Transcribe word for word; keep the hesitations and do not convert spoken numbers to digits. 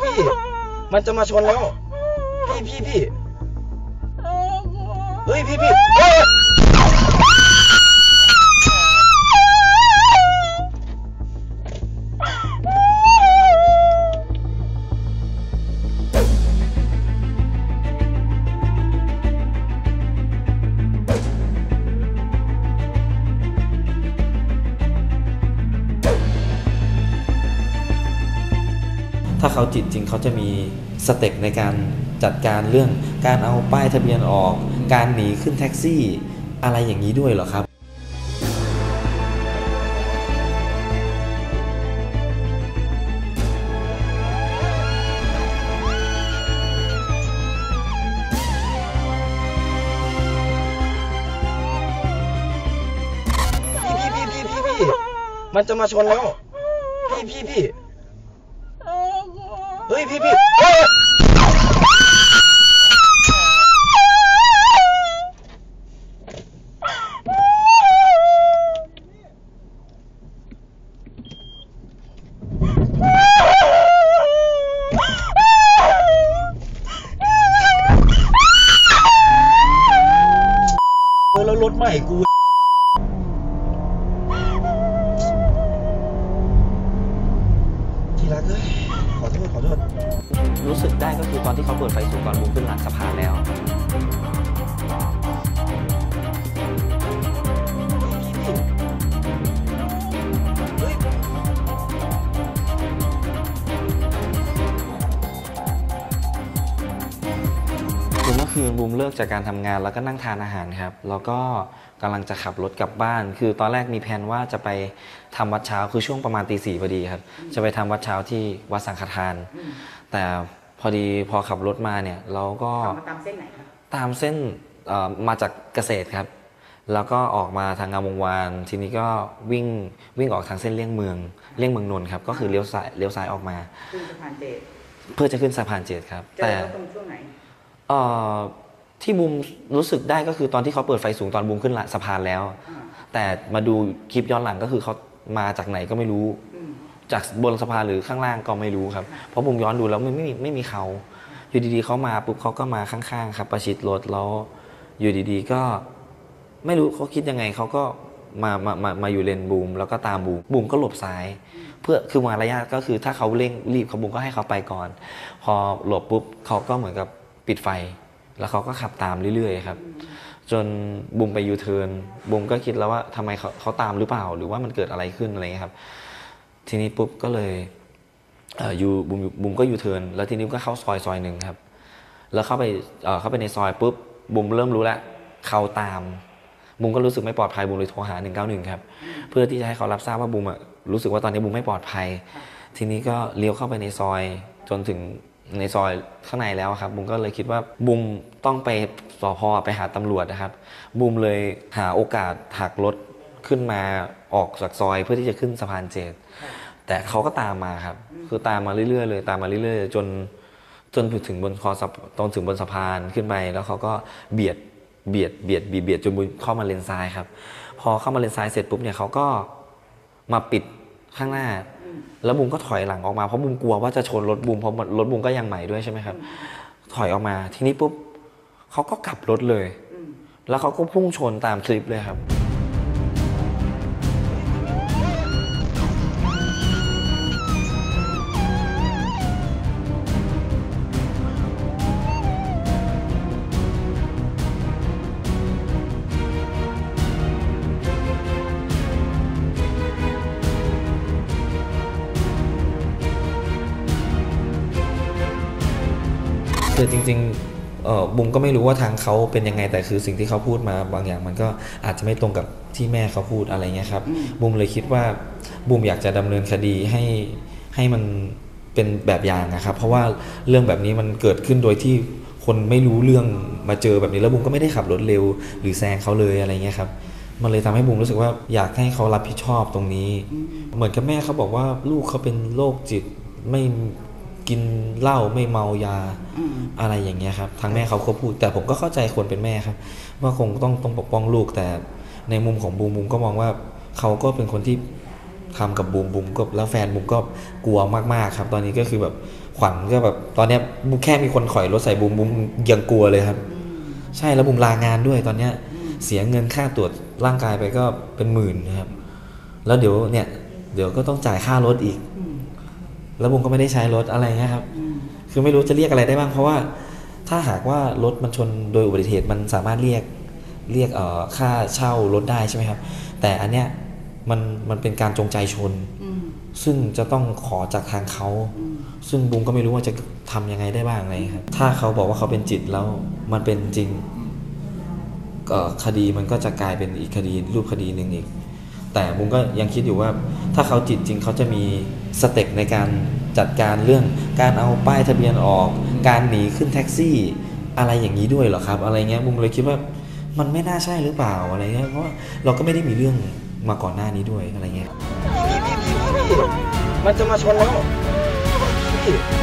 พี่มันจะมาชนแล้วพี่พี่พี่เฮ้ยพี่พี่ถ้าเขาจิตจริงเขาจะมีสเต็ปในการจัดการเรื่องการเอาป้ายทะเบียนออกการหนีขึ้นแท็กซี่อะไรอย่างนี้ด้วยเหรอครับพี่พี่พี่พี่พี่มันจะมาชนแล้วพี่พี่พี่เฮ้ยพี่พี่เออแล้วรถใหม่กูที่รักเอ้ยขอโทษขอโทษรู้สึกได้ก็คือตอนที่เขาเปิดไฟสูงก่อนบุ้งขึ้นหลังสะพานแล้วคือเมื่อคืนบูมเลิกจากการทำงานแล้วก็นั่งทานอาหารครับแล้วก็กำลังจะขับรถกลับบ้านคือตอนแรกมีแผนว่าจะไปทำวัดเช้าคือช่วงประมาณตีสี่พอดีครับจะไปทำวัดเช้าที่วัดสังฆทานแต่พอดีพอขับรถมาเนี่ยเราก็ตามเส้นไหนครับตามเส้นมาจากเกษตรครับแล้วก็ออกมาทางงามวงวานทีนี้ก็วิ่งวิ่งออกทางเส้นเลี่ยงเมืองเลี่ยงเมืองนนท์ครับก็คือเลี้ยวซ้ายเลี้ยวซ้ายออกมาขึ้นสะพานเจ็ดเพื่อจะขึ้นสะพานเจ็ดครับแต่ตรงช่วงไหนที่บูมรู้สึกได้ก็คือตอนที่เขาเปิดไฟสูงตอนบูมขึ้นสะพานแล้วแต่มาดูคลิปย้อนหลังก็คือเขามาจากไหนก็ไม่รู้จากบนสะพานหรือข้างล่างก็ไม่รู้ครับเพราะบูมย้อนดูแล้วไม่ไม่มีไม่มีเขาอยู่ดีๆเขามาปุ๊บเขาก็มาข้างๆครับประชิดรถแล้วอยู่ดีๆก็ไม่รู้เขาคิดยังไงเขาก็มามามามาอยู่เลนบูมแล้วก็ตามบูมบูมก็หลบซ้ายเพื่อคือมารยาทก็คือถ้าเขาเร่งรีบเขาบูมก็ให้เขาไปก่อนพอหลบปุ๊บเขาก็เหมือนกับปิดไฟแล้วเขาก็ขับตามเรื่อยๆครับจนบูมไปยูเทิร์นบูมก็คิดแล้วว่าทำไมเขาเขาตามหรือเปล่าหรือว่ามันเกิดอะไรขึ้นอะไรเงี้ยครับทีนี้ปุ๊บก็เลยเอ่อยูบูมบูมก็ยูเทิร์นแล้วทีนี้ก็เข้าซอยซอยหนึ่งครับแล้วเข้าไปเอ่อเข้าไปในซอยปุ๊บบูมเริ่มรู้แล้วเขาตามบูมก็รู้สึกไม่ปลอดภัยบูมเลยโทรหาหนึ่งเก้าหนึ่งครับเพื่อที่จะให้เขารับทราบว่าบูมรู้สึกว่าตอนนี้บูมไม่ปลอดภัยทีนี้ก็เลี้ยวเข้าไปในซอยจนถึงในซอยข้างในแล้วครับบูมก็เลยคิดว่าบูมต้องไปสภ.ไปหาตำรวจนะครับบูมเลยหาโอกาสหักรถขึ้นมาออกจากซอยเพื่อที่จะขึ้นสะพานเจ็ดแต่เขาก็ตามมาครับคือตามมาเรื่อยๆเลยตามมาเรื่อยๆจนจนถึงบนคอสะตอนถึงบนสะพานขึ้นไปแล้วเขาก็เบียดเบียดเบียดเบียดจนบูมเข้ามาเลนซ้ายครับพอเข้ามาเลนซ้ายเสร็จปุ๊บเนี่ยเขาก็มาปิดข้างหน้าแล้วบูมก็ถอยหลังออกมาเพราะบูมกลัวว่าจะชนรถบูมเพราะรถบูมก็ยังใหม่ด้วยใช่ไหมครับถอยออกมาทีนี้ปุ๊บเขาก็กลับรถเลยแล้วเขาก็พุ่งชนตามคลิปเลยครับ คือจริงๆเอ่อบุ้มก็ไม่รู้ว่าทางเขาเป็นยังไงแต่คือสิ่งที่เขาพูดมาบางอย่างมันก็อาจจะไม่ตรงกับที่แม่เขาพูดอะไรเงี้ยครับบุ้มเลยคิดว่าบุ้มอยากจะดำเนินคดีให้ให้มันเป็นแบบอย่างนะครับเพราะว่าเรื่องแบบนี้มันเกิดขึ้นโดยที่คนไม่รู้เรื่องมาเจอแบบนี้แล้วบุ้มก็ไม่ได้ขับรถเร็วหรือแซงเขาเลยอะไรเงี้ยครับมันเลยทำให้บุ้มรู้สึกว่าอยากให้เขารับผิดชอบตรงนี้เหมือนกับแม่เขาบอกว่าลูกเขาเป็นโรคจิตไม่กินเหล้าไม่เมายาอะไรอย่างเงี้ยครับทางแม่เขาเขาพูดแต่ผมก็เข้าใจคนเป็นแม่ครับว่าคงต้องต้องปกป้องลูกแต่ในมุมของบูมบูมก็มองว่าเขาก็เป็นคนที่ทำกับบูมบูมก็แล้วแฟนบูมก็กลัวมากๆครับตอนนี้ก็คือแบบขวัญก็แบบตอนเนี้ยบูมแค่มีคนถอยรถใส่บูมบูมยังกลัวเลยครับใช่แล้วบูมลางานด้วยตอนเนี้ยเสียเงินค่าตรวจร่างกายไปก็เป็นหมื่นนะครับแล้วเดี๋ยวเนี่ยเดี๋ยวก็ต้องจ่ายค่ารถอีกแล้วบูมก็ไม่ได้ใช้รถอะไรเงี้ยครับคือไม่รู้จะเรียกอะไรได้บ้างเพราะว่าถ้าหากว่ารถมันชนโดยอุบัติเหตุมันสามารถเรียกเรียกเอ่อค่าเช่ารถได้ใช่ไหมครับแต่อันเนี้ยมันมันเป็นการจงใจชนซึ่งจะต้องขอจากทางเขาซึ่งบูมก็ไม่รู้ว่าจะทำยังไงได้บ้างอะไรครับถ้าเขาบอกว่าเขาเป็นจิตแล้วมันเป็นจริงก็คดีมันก็จะกลายเป็นอีกคดีรูปคดีหนึ่งอีกแต่บูมก็ยังคิดอยู่ว่าถ้าเขาจิตจริงเขาจะมีสเต็ปในการจัดการเรื่องการเอาป้ายทะเบียนออกการหนีขึ้นแท็กซี่อะไรอย่างนี้ด้วยเหรอครับอะไรเงี้ยบูมเลยคิดว่ามันไม่น่าใช่หรือเปล่าอะไรเงี้ยเพราะว่าเราก็ไม่ได้มีเรื่องมาก่อนหน้านี้ด้วยอะไรเงี้ยพี่พี่พี่พี่มันจะมาชนแล้วพี่